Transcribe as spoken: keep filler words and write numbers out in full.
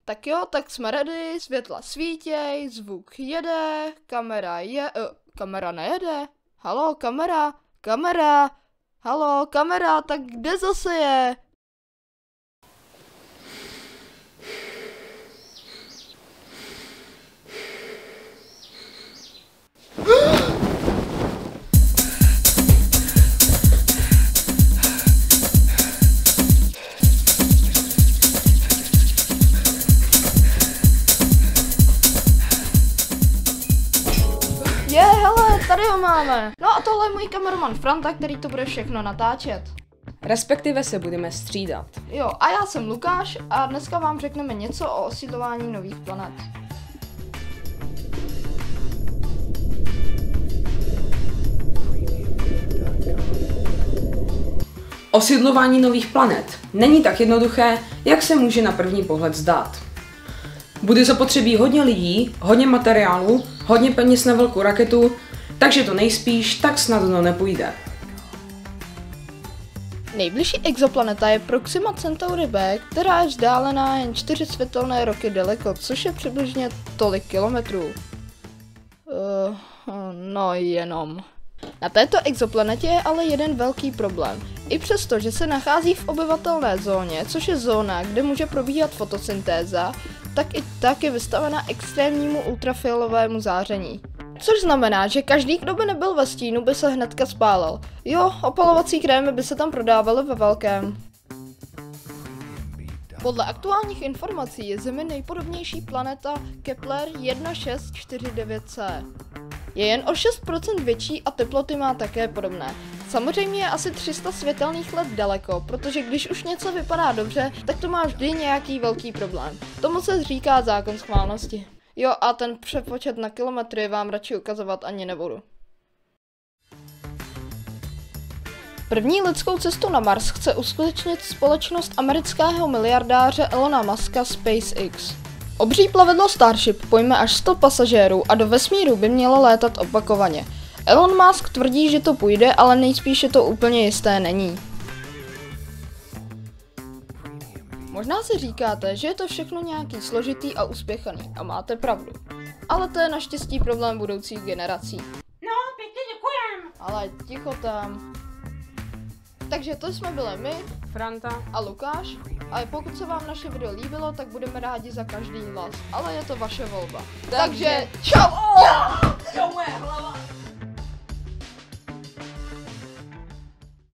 Tak jo, tak jsme ready, světla svítěj, zvuk jede, kamera je... Uh, kamera nejede? Halo, kamera, kamera, halo, kamera, tak kde zase je? Je, hele, tady ho máme. No a tohle je můj kameraman Franta, který to bude všechno natáčet. Respektive se budeme střídat. Jo, a já jsem Lukáš a dneska vám řekneme něco o osídlování nových planet. Osídlování nových planet není tak jednoduché, jak se může na první pohled zdát. Bude zapotřebí hodně lidí, hodně materiálu, hodně peněz na velkou raketu, takže to nejspíš tak snadno nepůjde. Nejbližší exoplaneta je Proxima Centauri B, která je vzdálená jen čtyři světelné roky daleko, což je přibližně tolik kilometrů. Uh, no jenom. Na této exoplanetě je ale jeden velký problém. I přesto, že se nachází v obyvatelné zóně, což je zóna, kde může probíhat fotosyntéza, tak i tak je vystavena extrémnímu ultrafialovému záření. Což znamená, že každý, kdo by nebyl ve stínu, by se hnedka spálil. Jo, opalovací krémy by se tam prodávaly ve velkém. Podle aktuálních informací je Zemi nejpodobnější planeta Kepler jedna šest čtyři devět c. Je jen o šest procent větší a teploty má také podobné. Samozřejmě je asi tři sta světelných let daleko, protože když už něco vypadá dobře, tak to má vždy nějaký velký problém. Tomu se říká zákon schválnosti. Jo, a ten přepočet na kilometry vám radši ukazovat ani nebudu. První lidskou cestu na Mars chce uskutečnit společnost amerického miliardáře Elona Muska SpaceX. Obří plavidlo Starship pojme až sto pasažérů a do vesmíru by mělo létat opakovaně. Elon Musk tvrdí, že to půjde, ale nejspíše to úplně jisté není. Možná si říkáte, že je to všechno nějaký složitý a uspěchaný a máte pravdu. Ale to je naštěstí problém budoucích generací. No, pěkně děkujem. Ale ticho tam. Takže to jsme byli my, Franta a Lukáš. A pokud se vám naše video líbilo, tak budeme rádi za každý hlas. Ale je to vaše volba. Takže čau! Jo, moje hlava.